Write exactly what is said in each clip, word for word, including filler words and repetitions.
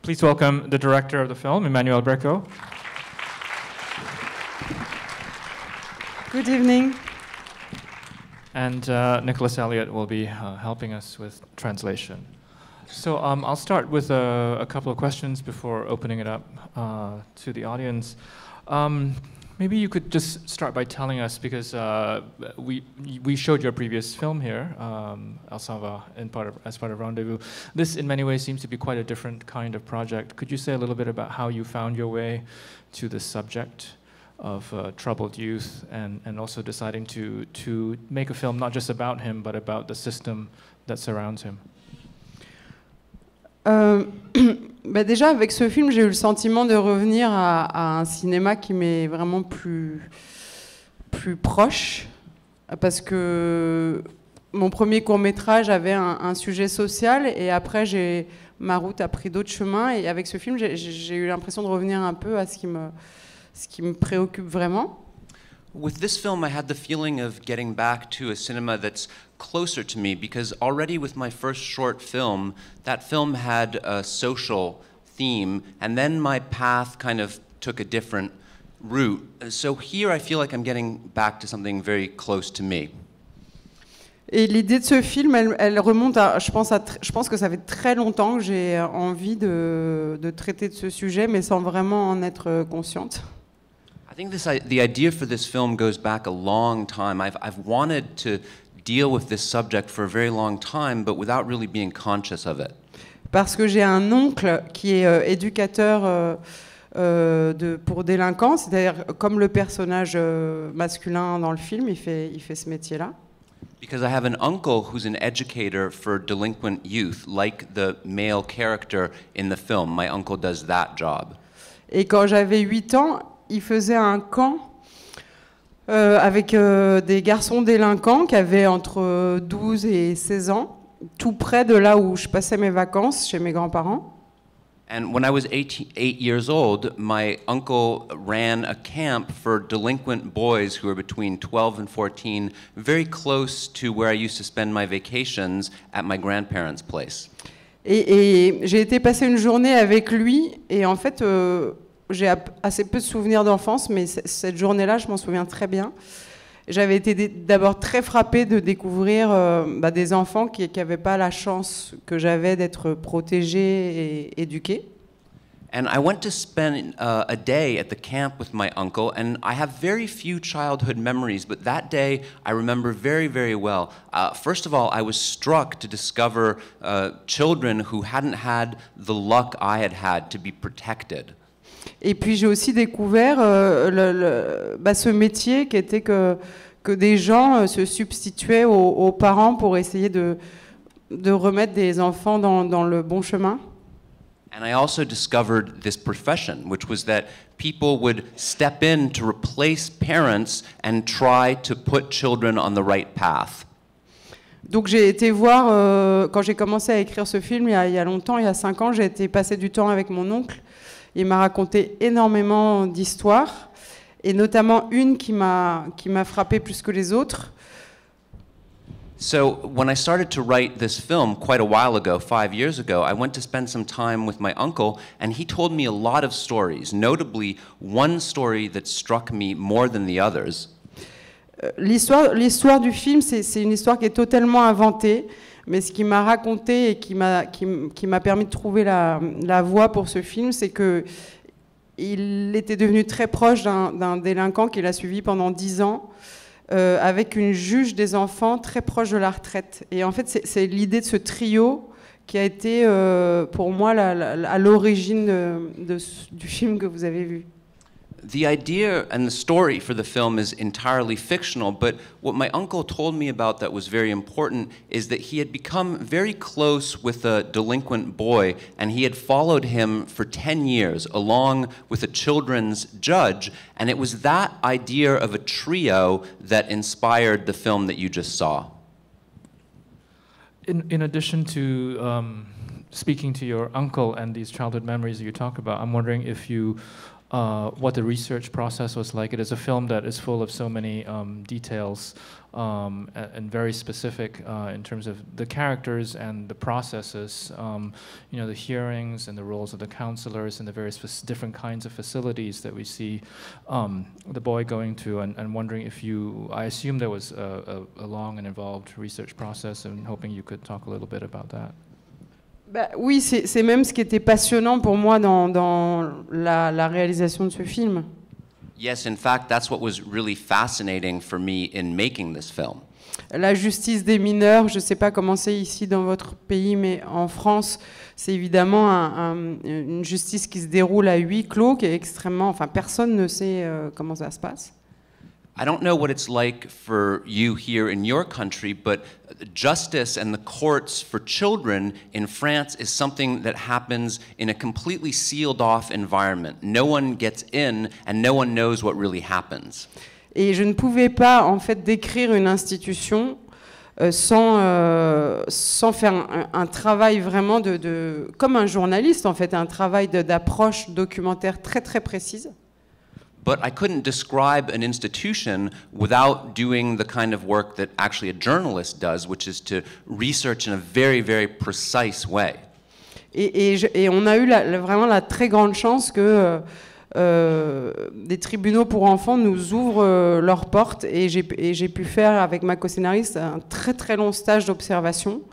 Please welcome the director of the film, Emmanuelle Bercot. Good evening. And uh, Nicholas Elliott will be uh, helping us with translation. So um, I'll start with a, a couple of questions before opening it up uh, to the audience. Um, maybe you could just start by telling us, because uh, we we showed your previous film here, um, Absolve, in part of, as part of Rendez-Vous. This, in many ways, seems to be quite a different kind of project. Could you say a little bit about how you found your way to this subject of uh, troubled youth, and, and also deciding to, to make a film not just about him, but about the system that surrounds him? Euh, bah déjà, avec ce film, j'ai eu le sentiment de revenir à, à un cinéma qui m'est vraiment plus, plus proche, parce que mon premier court-métrage avait un, un sujet social, et après, j'ai, ma route a pris d'autres chemins, et avec ce film, j'ai, j'ai eu l'impression de revenir un peu à ce qui me... ce qui me préoccupe vraiment. With this film, I had the feeling of getting back to a cinema that's closer to me, because already with my first short film, that film had a social theme, and then my path kind of took a different route. So here I feel like I'm getting back to something very close to me. Et l'idée de ce film, elle, elle remonte à, je pense, à, je pense que ça fait très longtemps que j'ai envie de, de traiter de ce sujet, mais sans vraiment en être consciente. I think this, the idea for this film goes back a long time. I've, I've wanted to deal with this subject for a very long time, but without really being conscious of it. Parce que j'ai un oncle qui est euh, éducateur euh, euh, de, pour délinquants, c'est-à-dire comme le personnage euh, masculin dans le film, il fait, il fait ce métier-là. Because I have an uncle who's an educator for delinquent youth, like the male character in the film. My uncle does that job. Et quand j'avais huit ans, il faisait un camp euh, avec euh, des garçons délinquants qui avaient entre douze et seize ans, tout près de là où je passais mes vacances, chez mes grands-parents. And when I was eight, eight years old, my uncle ran a camp for delinquent boys who were between twelve and fourteen, very close to where I used to spend my vacations at my grandparents' place. Et, et j'ai été passer une journée avec lui, et en fait... Euh, j'ai assez peu de souvenirs d'enfance, mais cette journée-là, je m'en souviens très bien. J'avais été d'abord très frappée de découvrir euh, bah, des enfants qui n'avaient pas la chance que j'avais d'être protégés et éduqués. And I went to spend uh, a day at the camp with my uncle, and I have very few childhood memories, but that day I remember very, very well. Uh, first of all, I was struck to discover uh, children who hadn't had the luck I had had to be protected. Et puis j'ai aussi découvert euh, le, le, bah, ce métier qui était que, que des gens euh, se substituaient aux, aux parents pour essayer de, de remettre des enfants dans, dans le bon chemin. And I also discovered this profession, which was that people would step in to replace parents and try to put children on the right path. Donc j'ai été voir, euh, quand j'ai commencé à écrire ce film il y a, il y a longtemps, il y a cinq ans, j'ai été passer du temps avec mon oncle. Il m'a raconté énormément d'histoires, et notamment une qui m'a qui m'a frappée plus que les autres. So when I started to write this film quite a while ago, five years ago, I went to spend some time with my uncle, and he told me a lot of stories, notably one story that struck me more than the others. L'histoire, l'histoire du film, c'est, c'est une histoire qui est totalement inventée. Mais ce qu'il m'a raconté et qui m'a, qui, qui m'a permis de trouver la, la voie pour ce film, c'est qu'il était devenu très proche d'un, d'un délinquant qu'il a suivi pendant dix ans, euh, avec une juge des enfants très proche de la retraite. Et en fait, c'est, c'est l'idée de ce trio qui a été euh, pour moi la, la, à l'origine de, de, du film que vous avez vu. The idea and the story for the film is entirely fictional, but what my uncle told me about that was very important is that he had become very close with a delinquent boy, and he had followed him for ten years along with a children's judge, and it was that idea of a trio that inspired the film that you just saw. In, in addition to um speaking to your uncle and these childhood memories that you talk about, I'm wondering if you, uh, what the research process was like. It is a film that is full of so many um, details um, and, and very specific uh, in terms of the characters and the processes, um, you know, the hearings and the roles of the counselors and the various different kinds of facilities that we see um, the boy going to, and, and wondering if you, I assume there was a, a, a long and involved research process, and hoping you could talk a little bit about that. Bah, oui, c'est même ce qui était passionnant pour moi dans, dans la, la réalisation de ce film. Yes, in fact, that's what was really fascinating for me in making this film. La justice des mineurs, je ne sais pas comment c'est ici dans votre pays, mais en France, c'est évidemment un, un, une justice qui se déroule à huis clos, qui est extrêmement... Enfin, personne ne sait euh, comment ça se passe. I don't know what it's like for you here in your country, but justice and the courts for children in France is something that happens in a completely sealed-off environment. No one gets in, and no one knows what really happens. Et je ne pouvais pas, en fait, décrire une institution euh, sans, euh, sans faire un, un travail vraiment de, de... Comme un journaliste, en fait, un travail d'approche documentaire très, très précise. But I couldn't describe an institution without doing the kind of work that actually a journalist does, which is to research in a very, very precise way. Et, et, je, et on a eu la, la, vraiment la très grande chance que euh, des tribunaux pour enfants nous ouvrent euh, leurs portes, et j'ai pu faire avec ma co-scénariste un très très long stage d'observation.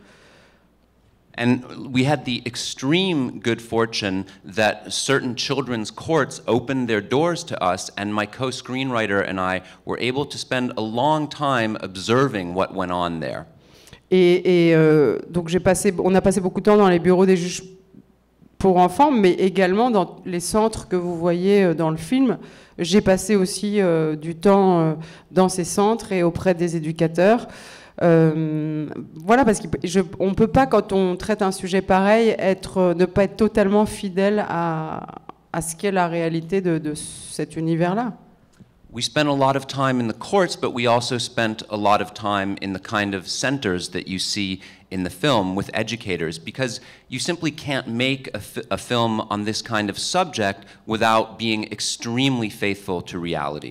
And we had the extreme good fortune that certain children's courts opened their doors to us, and my co-screenwriter and I were able to spend a long time observing what went on there. Et, et euh, donc j'ai passé, on a passé beaucoup de temps dans les bureaux des juges pour enfants, mais également dans les centres que vous voyez dans le film. J'ai passé aussi euh, du temps euh, dans ces centres et auprès des éducateurs. Euh, voilà, parce qu'on ne peut pas, quand on traite un sujet pareil, être, ne pas être totalement fidèle à, à ce qu'est la réalité de, de cet univers-là. We spent a lot of time in the courts, but we also spent a lot of time in the kind of centers that you see in the film with educators, because you simply can't make a, fi a film on this kind of subject without being extremely faithful to reality.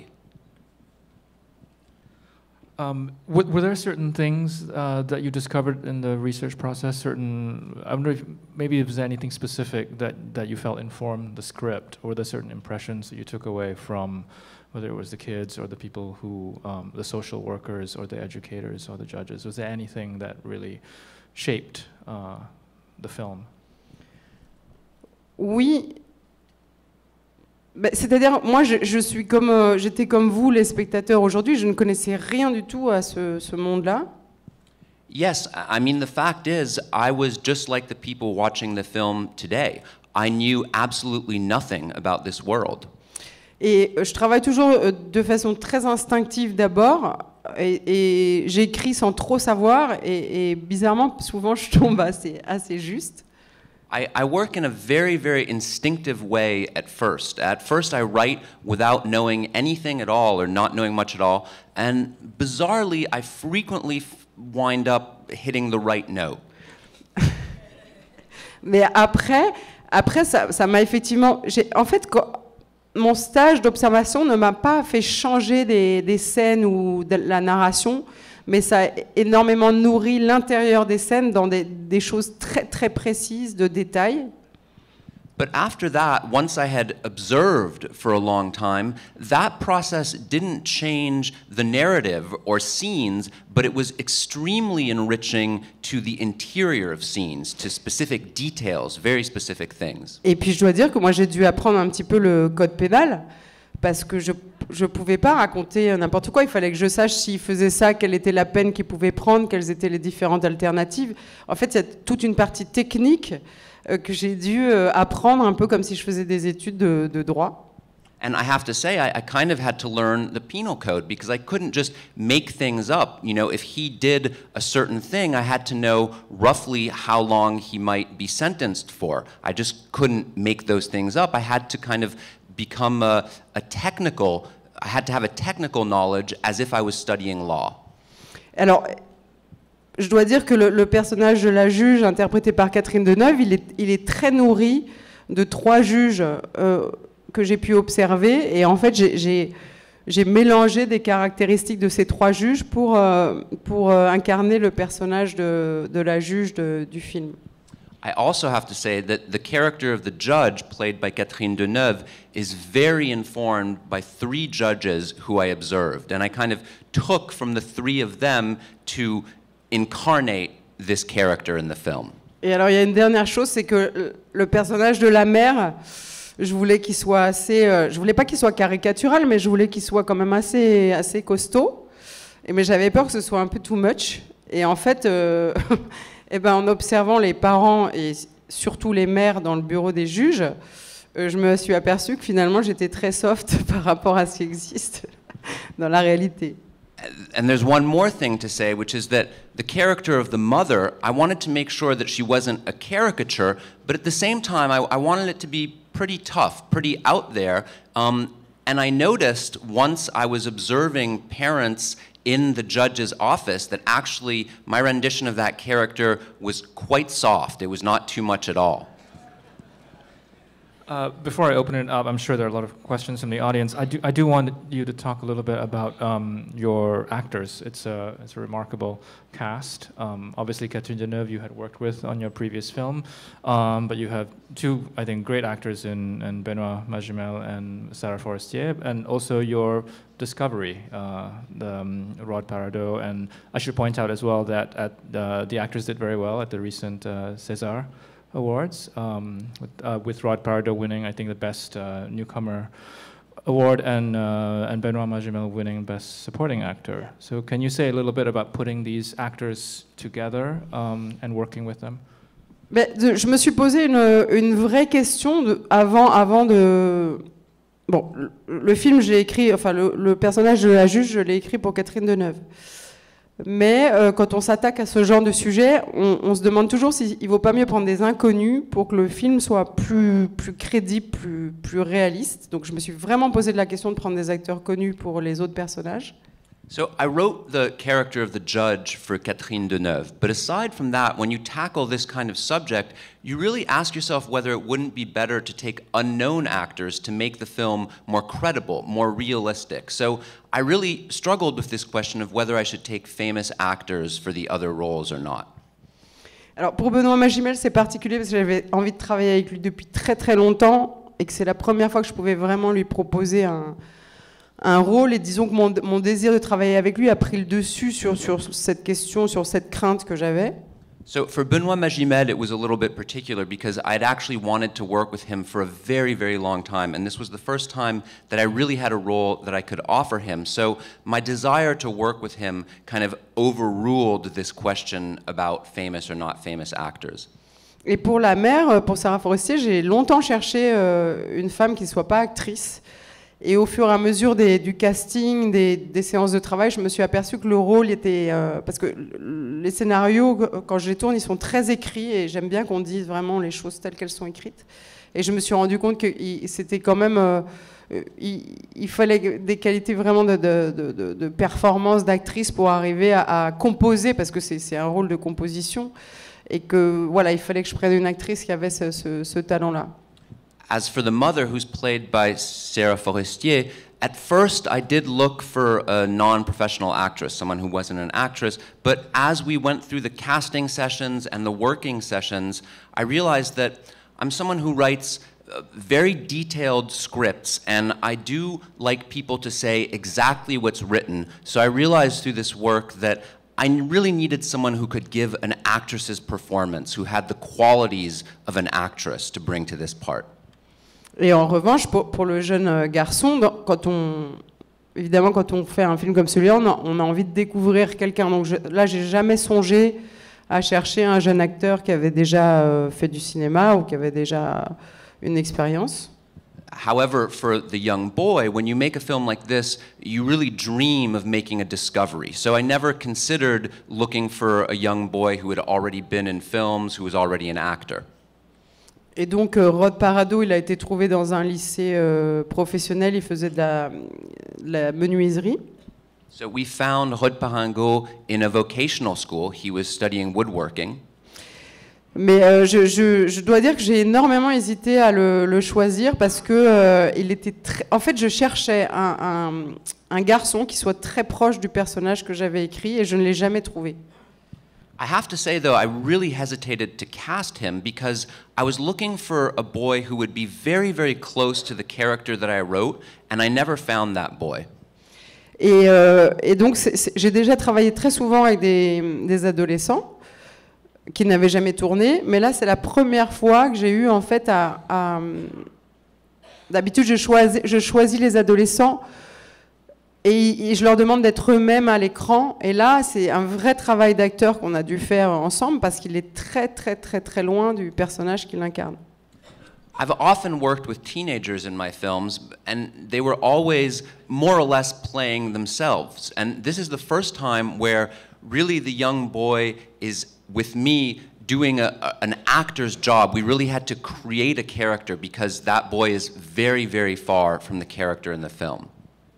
Um, were, were there certain things uh, that you discovered in the research process? Certain, I wonder if maybe if there's anything specific that, that you felt informed the script, or the certain impressions that you took away from, whether it was the kids or the people who, um, the social workers or the educators or the judges. Was there anything that really shaped uh, the film? Oui. C'est-à-dire, moi, je, je suis comme, euh, j'étais comme vous, les spectateurs aujourd'hui. Je ne connaissais rien du tout à ce, ce monde-là. Yes, I mean, the fact is, I was just like the people watching the film today. I knew absolutely nothing about this world. Et je travaille toujours de façon très instinctive d'abord, et, et j'écris sans trop savoir, et, et bizarrement, souvent, je tombe assez, assez juste. I, I work in a very, very instinctive way at first. At first, I write without knowing anything at all or not knowing much at all. And bizarrely, I frequently wind up hitting the right note. Mais après, après ça m'a effectivement... En fait, quand, mon stage d'observation ne m'a pas fait changer des, des scènes ou de la narration, mais ça a énormément nourri l'intérieur des scènes dans des, des choses très très précises, de détails. But after that, once I had observed for a long time, that process didn't change the narrative or scenes, but it was extremely enriching to the interior of scenes, to specific details, very specific things. Et puis je dois dire que moi j'ai dû apprendre un petit peu le code pénal, parce que je je pouvais pas raconter n'importe quoi. Il fallait que je sache s'il faisait ça, quelle était la peine qu'il pouvait prendre, quelles étaient les différentes alternatives. En fait, il y a toute une partie technique euh, que j'ai dû euh, apprendre un peu comme si je faisais des études de, de droit. And I have to say, I, I kind of had to learn the penal code, because I couldn't just make things up. You know, if he did a certain thing, I had to know roughly how long he might be sentenced for. I just couldn't make those things up. I had to kind of become a, a technical, I had to have a technical knowledge as if I was studying law. Alors, je dois dire que le, le personnage de la juge, interprété par Catherine Deneuve, il est, il est très nourri de trois juges euh, que j'ai pu observer. Et en fait, j'ai... J'ai mélangé des caractéristiques de ces trois juges pour, euh, pour euh, incarner le personnage de, de la juge de, du film. I also have to say that the character of the judge, played by Catherine Deneuve, is very informed by three judges who I observed. And I kind of took from the three of them to incarnate this character in the film. Et alors, il y a une dernière chose, c'est que le personnage de la mère... Je voulais qu'il soit assez, euh, je voulais pas qu'il soit caricatural, mais je voulais qu'il soit quand même assez, assez costaud. Et mais j'avais peur que ce soit un peu too much. Et en fait, euh, et ben en observant les parents et surtout les mères dans le bureau des juges, euh, je me suis aperçue que finalement j'étais très soft par rapport à ce qui existe dans la réalité. And there's one more thing to say, which is that the character of the mother, I wanted to make sure that she wasn't a caricature, but at the same time, I, I wanted it to be pretty tough, pretty out there. Um, and I noticed once I was observing parents in the judge's office that actually my rendition of that character was quite soft. It was not too much at all. Uh, before I open it up, I'm sure there are a lot of questions from the audience. I do, I do want you to talk a little bit about um, your actors. It's a, it's a remarkable cast. Um, obviously, Catherine Deneuve you had worked with on your previous film, um, but you have two, I think, great actors in, in Benoît Magimel and Sara Forestier, and also your discovery, uh, the, um, Rod Paradot. And I should point out as well that at, uh, the actors did very well at the recent uh, César Awards, um, with, uh, with Rod Paradot winning, I think, the Best uh, Newcomer Award, and, uh, and Benoît Magimel winning Best Supporting Actor. So can you say a little bit about putting these actors together um, and working with them? Ben, de, je me suis posé une, une vraie question de, avant, avant de... Bon, le, le film, je l'ai écrit, enfin, le, le personnage de la juge, je l'ai écrit pour Catherine Deneuve. Mais euh, quand on s'attaque à ce genre de sujet, on, on se demande toujours s'il ne vaut pas mieux prendre des inconnus pour que le film soit plus, plus crédible, plus, plus réaliste. Donc je me suis vraiment posé de la question de prendre des acteurs connus pour les autres personnages. So I wrote the character of the judge for Catherine Deneuve, but aside from that, when you tackle this kind of subject, you really ask yourself whether it wouldn't be better to take unknown actors to make the film more credible, more realistic. So I really struggled with this question of whether I should take famous actors for the other roles or not. Alors pour Benoît Magimel, c'est particulier parce que j'avais envie de travailler avec lui depuis très très longtemps et que c'est la première fois que je pouvais vraiment lui proposer un... un rôle, et disons que mon, mon désir de travailler avec lui a pris le dessus sur, sur cette question, sur cette crainte que j'avais. So for Benoît Magimel, it was a little bit particular because I'd actually wanted to work with him for a very, very long time, and this was the first time that I really had a role that I could offer him. So my desire to work with him kind of overruled this question about famous or not famous actors. Et pour la mère, pour Sara Forestier, j'ai longtemps cherché euh, une femme qui ne soit pas actrice. Et au fur et à mesure des, du casting, des, des séances de travail, je me suis aperçue que le rôle était... Euh, parce que les scénarios, quand je les tourne, ils sont très écrits et j'aime bien qu'on dise vraiment les choses telles qu'elles sont écrites. Et je me suis rendu compte que c'était quand même... Euh, il, il fallait des qualités vraiment de, de, de, de performance d'actrice pour arriver à, à composer, parce que c'est un rôle de composition. Et que voilà, il fallait que je prenne une actrice qui avait ce, ce, ce talent-là. As for the mother, who's played by Sara Forestier, at first I did look for a non-professional actress, someone who wasn't an actress, but as we went through the casting sessions and the working sessions, I realized that I'm someone who writes uh, very detailed scripts, and I do like people to say exactly what's written. So I realized through this work that I really needed someone who could give an actress's performance, who had the qualities of an actress to bring to this part. Et en revanche, pour, pour le jeune garçon, quand on, évidemment, quand on fait un film comme celui-là, on, on a envie de découvrir quelqu'un. Donc je, là, j'ai jamais songé à chercher un jeune acteur qui avait déjà euh, fait du cinéma ou qui avait déjà une expérience. However, for the young boy, when you make a film like this, you really dream of making a discovery. So I never considered looking for a young boy who had already been in films, who was already an actor. Et donc, euh, Rod Paradot, il a été trouvé dans un lycée euh, professionnel, il faisait de la, de la menuiserie. So we found Rod Parango in a vocational school. He was studying woodworking. Mais euh, je, je, je dois dire que j'ai énormément hésité à le, le choisir parce que euh, il était très... En fait, je cherchais un, un, un garçon qui soit très proche du personnage que j'avais écrit et je ne l'ai jamais trouvé. I have to say, though, I really hesitated to cast him because I was looking for a boy who would be very, very close to the character that I wrote, and I never found that boy. Et, euh, et donc, j'ai déjà travaillé très souvent avec des, des adolescents qui n'avaient jamais tourné, mais là, c'est la première fois que j'ai eu, en fait, à... à d'habitude, je choisis, je choisis les adolescents et, et je leur demande d'être eux-mêmes à l'écran. Et là, c'est un vrai travail d'acteur qu'on a dû faire ensemble parce qu'il est très, très, très, très loin du personnage qu'il incarne. I've often worked with teenagers in my films, and they were always more or less playing themselves. And this is the first time where really the young boy is with me doing a, a, an actor's job. We really had to create a character because that boy is very, very far from the character in the film.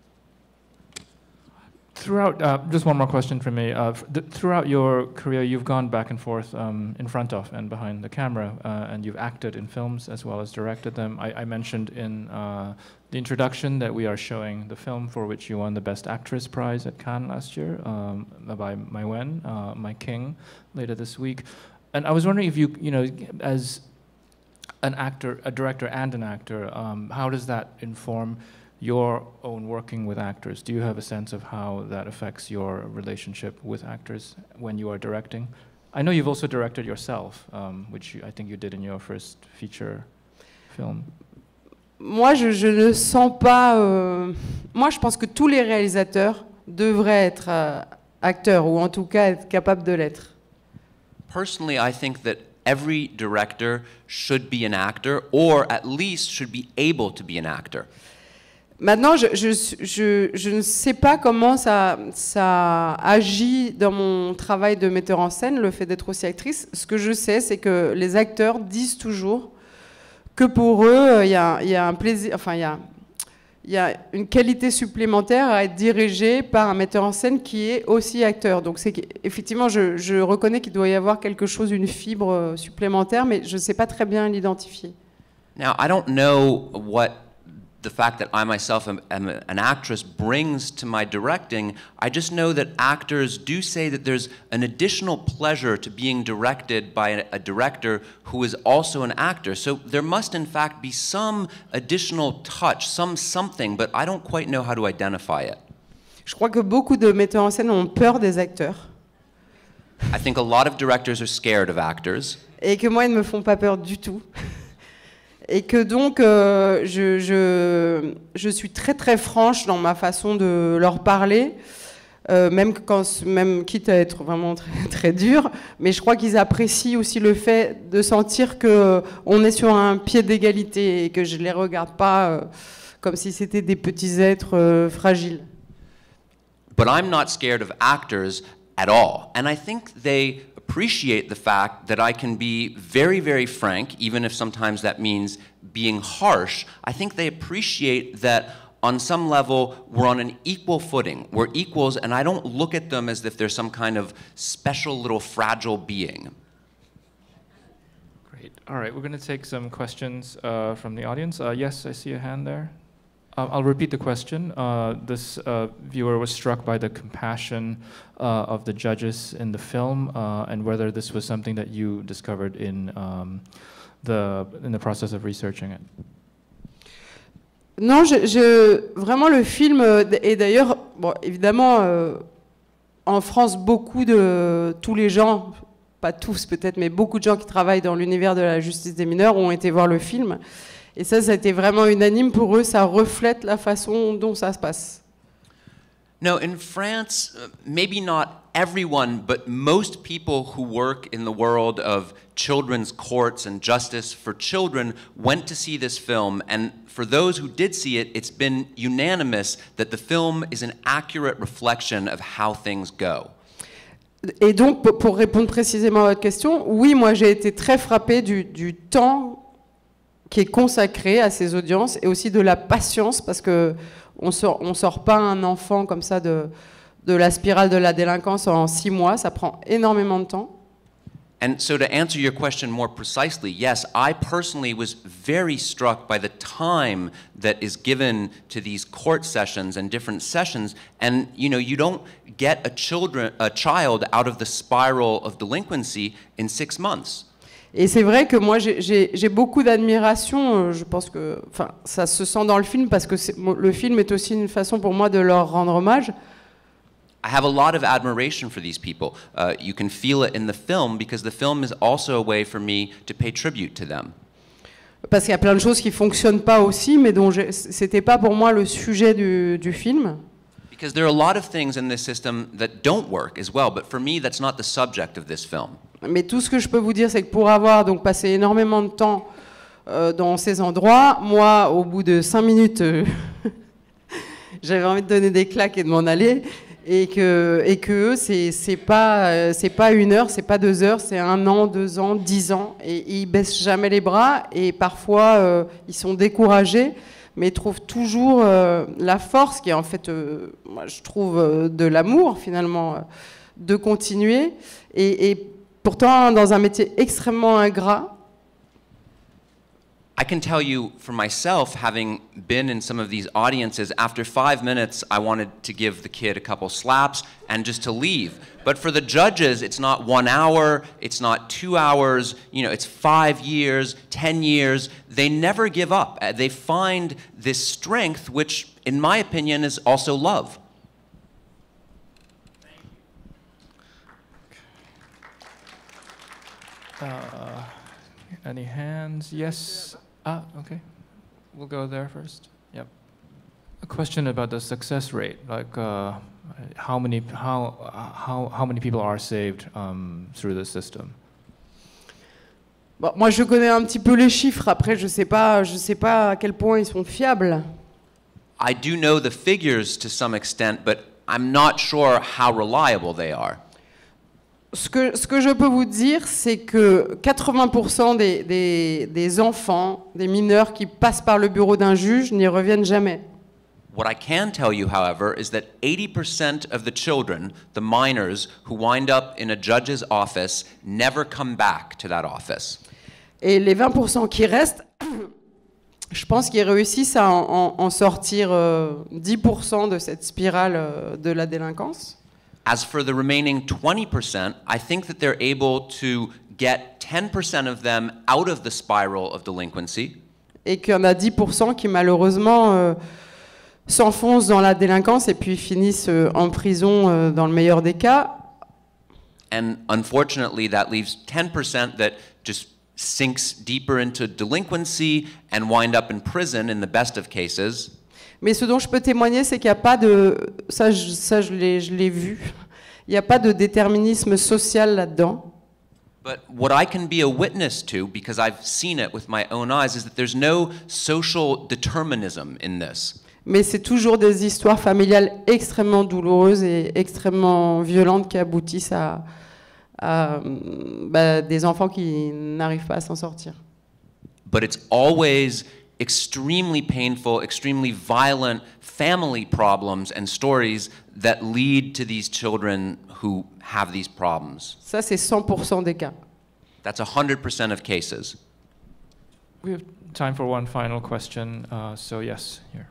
Throughout, uh, just one more question from me. Uh, th throughout your career, you've gone back and forth um, in front of and behind the camera, uh, and you've acted in films as well as directed them. I, I mentioned in uh, the introduction that we are showing the film for which you won the Best Actress prize at Cannes last year um, by My Wen, uh, My King, later this week. And I was wondering if you, you know, as an actor, a director and an actor, um, how does that inform your own working with actors? Do you have a sense of how that affects your relationship with actors when you are directing? I know you've also directed yourself, um, which you, I think you did in your first feature film. Moi, je, je ne sens pas... Euh... Moi, je pense que tous les réalisateurs devraient être euh, acteurs, ou en tout cas être capables de l'être. Personally, I think that every director should be an actor, or at least should be able to be an actor. Maintenant, je, je, je, je ne sais pas comment ça, ça agit dans mon travail de metteur en scène, le fait d'être aussi actrice. Ce que je sais, c'est que les acteurs disent toujours que pour eux, il y a, il y a un plaisir, enfin, il y a, il y a une qualité supplémentaire à être dirigé par un metteur en scène qui est aussi acteur. Donc, c'est effectivement, je, je reconnais qu'il doit y avoir quelque chose, une fibre supplémentaire, mais je ne sais pas très bien l'identifier. Now, I don't know what the fact that I myself am, am an actress brings to my directing. I just know that actors do say that there's an additional pleasure to being directed by a, a director who is also an actor. So there must in fact be some additional touch, some something, but I don't quite know how to identify it. Je crois que beaucoup de metteurs en scène ont peur des acteurs. I think a lot of directors are scared of actors. Et que moi, ils ne me font pas peur du tout. Et que donc, euh, je, je, je suis très très franche dans ma façon de leur parler, euh, même, quand, même quitte à être vraiment très, très dur, mais je crois qu'ils apprécient aussi le fait de sentir qu'on est sur un pied d'égalité et que je ne les regarde pas euh, comme si c'était des petits êtres euh, fragiles. But I'm not scared of actors at all, and I think they appreciate the fact that I can be very, very frank, even if sometimes that means being harsh. I think they appreciate that on some level we're on an equal footing. We're equals, and I don't look at them as if they're some kind of special little fragile being. Great. All right, we're going to take some questions uh, from the audience. Uh, yes, I see a hand there. Uh, I'll repeat the question. Uh, this uh, viewer was struck by the compassion uh, of the judges in the film, uh, and whether this was something that you discovered in um, the in the process of researching it. Non, je, je, vraiment le film, et d'ailleurs, bon, évidemment, euh, en France, beaucoup de tous les gens, pas tous peut-être, mais beaucoup de gens qui travaillent dans l'univers de la justice des mineurs ont été voir le film. Et ça, ça a été vraiment unanime pour eux, ça reflète la façon dont ça se passe. No, in France, uh, maybe not everyone, but most people who work in the world of children's courts and justice for children went to see this film, and for those who did see it, it's been unanimous that the film is an accurate reflection of how things go. Et donc, pour répondre précisément à votre question, oui, moi j'ai été très frappée du, du temps qui est consacré à ces audiences et aussi de la patience, parce qu'on ne sort, on sort pas un enfant comme ça de, de la spirale de la délinquance en six mois. Ça prend énormément de temps. And so to answer your question more precisely, yes, I personally was very struck by the time that is given to these court sessions and different sessions. And you know, you don't get a children, a child out of the spiral of delinquency in six months. Et c'est vrai que moi, j'ai beaucoup d'admiration. Je pense que, enfin, ça se sent dans le film parce que le film est aussi une façon pour moi de leur rendre hommage. I have a lot of admiration for these people. Uh, you can feel it in the film because the film is also a way for me to pay tribute to them. Parce qu'il y a plein de choses qui fonctionnent pas aussi, mais dont c'était pas pour moi le sujet du, du film. Because there are a lot of things in this system that don't work as well, but for me that's not the subject of this film. Mais tout ce que je peux vous dire, c'est que pour avoir donc passé énormément de temps euh, dans ces endroits, moi, au bout de cinq minutes, euh, j'avais envie de donner des claques et de m'en aller. Et que, et que c'est c'est pas c'est pas une heure, c'est pas deux heures, c'est un an, deux ans, dix ans, et ils baissent jamais les bras, et parfois euh, ils sont découragés, mais ils trouvent toujours euh, la force, qui est en fait, euh, moi je trouve euh, de l'amour finalement, euh, de continuer, et, et pourtant dans un métier extrêmement ingrat. I can tell you for myself, having been in some of these audiences, after five minutes, I wanted to give the kid a couple slaps and just to leave. But for the judges, it's not one hour, it's not two hours, you know, it's five years, ten years. They never give up. They find this strength, which, in my opinion, is also love. Uh, any hands? Yes. Ah, okay. We'll go there first. Yep. A question about the success rate, like uh, how many how how how many people are saved um, through the system? Bon, moi, je connais un petit peu les chiffres. Après, je sais pas, je sais pas à quel point ils sont fiables. I do know the figures to some extent, but I'm not sure how reliable they are. Ce que, ce que je peux vous dire, c'est que quatre-vingts pour cent des, des, des enfants, des mineurs qui passent par le bureau d'un juge n'y reviennent jamais. What I can tell you, however, is that eighty percent of the children, the minors, who wind up in a judge's office never come back to that office. Et les vingt pour cent qui restent, je pense qu'ils réussissent à en, en, en sortir euh, dix pour cent de cette spirale euh, de la délinquance. As for the remaining twenty percent, I think that they're able to get ten percent of them out of the spiral of delinquency. Et qu'il y en a dix pour cent qui malheureusement euh, s'enfoncent dans la délinquance et puis finissent euh, en prison euh, dans le meilleur des cas. And unfortunately, that leaves ten percent that just sinks deeper into delinquency and wind up in prison in the best of cases. Mais ce dont je peux témoigner, c'est qu'il n'y a pas de... Ça, je, ça, je l'ai, je l'ai vu. Il n'y a pas de déterminisme social là-dedans. But what I can be a witness to, because I've seen it with my own eyes, is that there's no social determinism in this. Mais c'est toujours des histoires familiales extrêmement douloureuses et extrêmement violentes qui aboutissent à, à bah, des enfants qui n'arrivent pas à s'en sortir. But it's always extremely painful, extremely violent family problems and stories that lead to these children who have these problems. Ça, c'est cent pour cent des cas. That's one hundred percent of cases. We have time for one final question. Uh, so yes, here.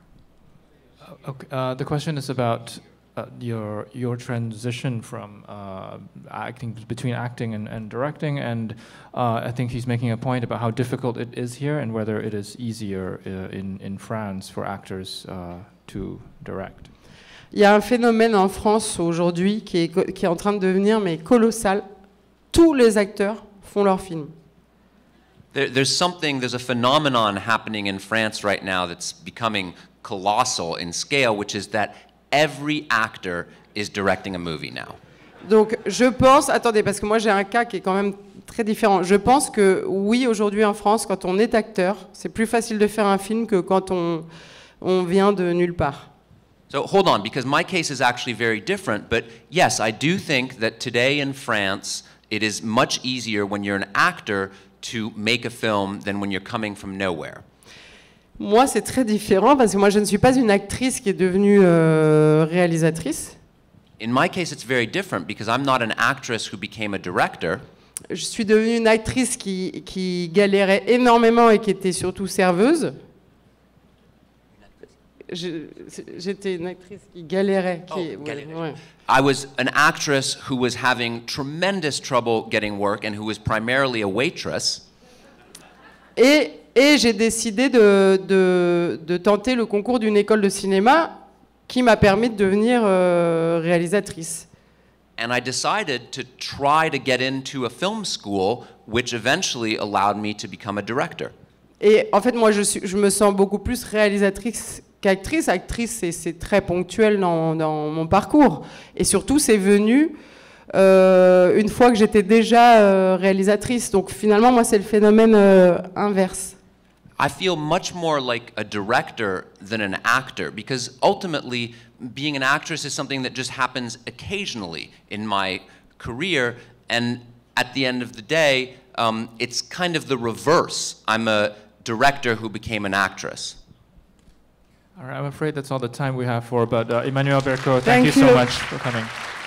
Uh, okay. Uh, the question is about uh, your your transition from uh, acting between acting and, and directing, and uh, I think he's making a point about how difficult it is here and whether it is easier uh, in in France for actors uh, to direct. Il y a un phénomène en France aujourd'hui qui est, qui est en train de devenir mais colossal. Tous les acteurs font leurs films. There, there's something, there's a phenomenon happening in France right now that's becoming colossal in scale, which is that every actor is directing a movie now. Donc je pense, attendez, parce que moi j'ai un cas qui est quand même très différent. Je pense que oui, aujourd'hui en France, quand on est acteur, c'est plus facile de faire un film que quand on, on vient de nulle part. So hold on, because my case is actually very different, but yes, I do think that today in France, it is much easier when you're an actor to make a film than when you're coming from nowhere. Moi, c'est très différent parce que moi, je ne suis pas une actrice qui est devenue euh, réalisatrice. in my case, it's very different because I'm not an actress who became a director. Je suis devenue une actrice qui, qui galérait énormément et qui était surtout serveuse. J'étais une actrice qui galérait. Qui, Oh, ouais, galérait. ouais. I was an actress who was having tremendous trouble getting work and who was primarily a waitress. Et, et j'ai décidé de, de, de tenter le concours d'une école de cinéma qui m'a permis de devenir euh, réalisatrice. And I decided to try to get into a film school, which eventually allowed me to become a director. Et en fait, moi, je, suis, je me sens beaucoup plus réalisatrice qu'actrice. Actrice, c'est très ponctuel dans, dans mon parcours. Et surtout, c'est venu euh, une fois que j'étais déjà euh, réalisatrice. Donc finalement, moi, c'est le phénomène euh, inverse. I feel much more like a director than an actor because ultimately being an actress is something that just happens occasionally in my career, and at the end of the day, um, it's kind of the reverse. I'm a director who became an actress. All right, I'm afraid that's all the time we have for, but uh, Emmanuelle Bercot, thank, Thank you so you. much for coming.